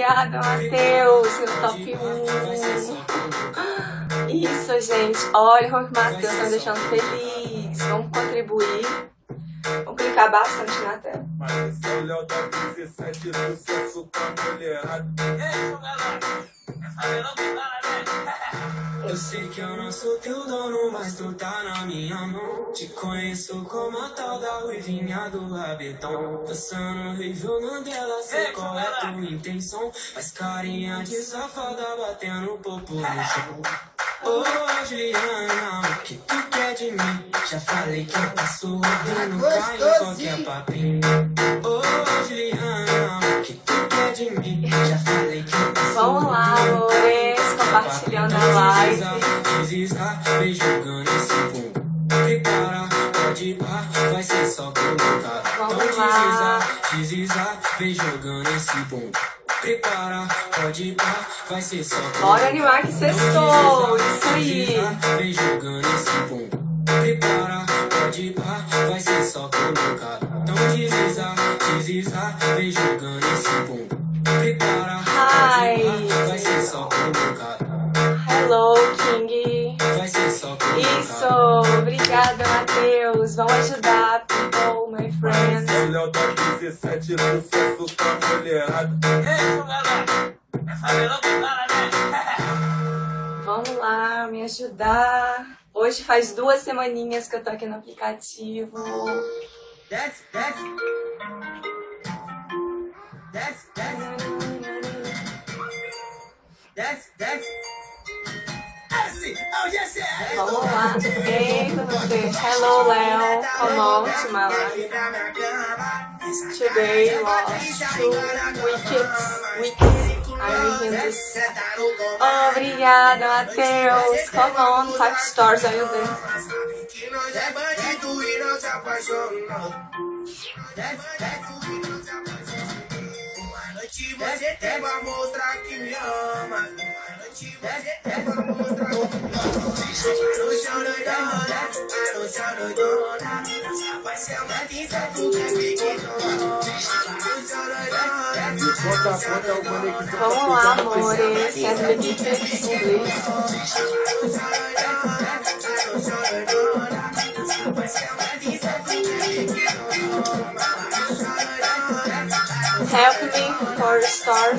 Obrigada, Matheus, meu top 1. Isso, gente. Olha como que o Matheus tá me deixando feliz. Vamos contribuir. Vamos clicar bastante na tela. Mas esse é o Léo da 17, sucesso com a mulherada. E aí, galera? Sabendo que tá, né? Eu sei que eu não sou teu dono, mas tu tá na minha mão. Te conheço como a tal da ruivinha do rabetão. Passando rei jogando ela, sei qual é tua intenção. Faz carinha de safada batendo popo no chão. Ô Juliana, o que tu quer de mim? Já falei que eu passo rodando, cai em qualquer papinho. Ô Juliana, o que tu quer de mim? Já falei que eu passo Vamos lá, amores, compartilhando a live. Deslizar, vem jogando esse pum. Prepara, pode ir, vai ser só colocar. Vamos lá. Deslizar, vem jogando esse pum. Prepara, pode ir, vai ser só colocar. Bora animar que sextou, isso aí. Vem jogando esse pum. Prepara, pode ir, vai ser só colocar. Então deslizar, vem jogando esse pum. Prepara, Hi. vai ser só colocar. Hello, King. Vai ser só colocar. Isso, obrigada, Matheus. Vamos ajudar, people, my Mas friends. esse é o Léo da 17, sucesso com a mulherada. E aí, galera? Sabendo que tá, né? Vamos lá, me ajudar. Hoje faz 2 semaninhas que eu tô aqui no aplicativo. Desce, desce. Desce, desce. Desce, desce. Vamos lá. Eita, meu Deus. Hello, Léo. Come on to my life. Today was 2 weeks. I'm in this. Obrigada, Matheus. Come on, 5 stars aí dentro. Você tem pra mostrar que me ama. Você tem pra mostrar que me ama. No chão doidona, no chão doidona. Vai ser uma pizza que quer me ignorar. No chão doidona. Vamos lá, amores. Sendo benefits inglês. Help me for stars.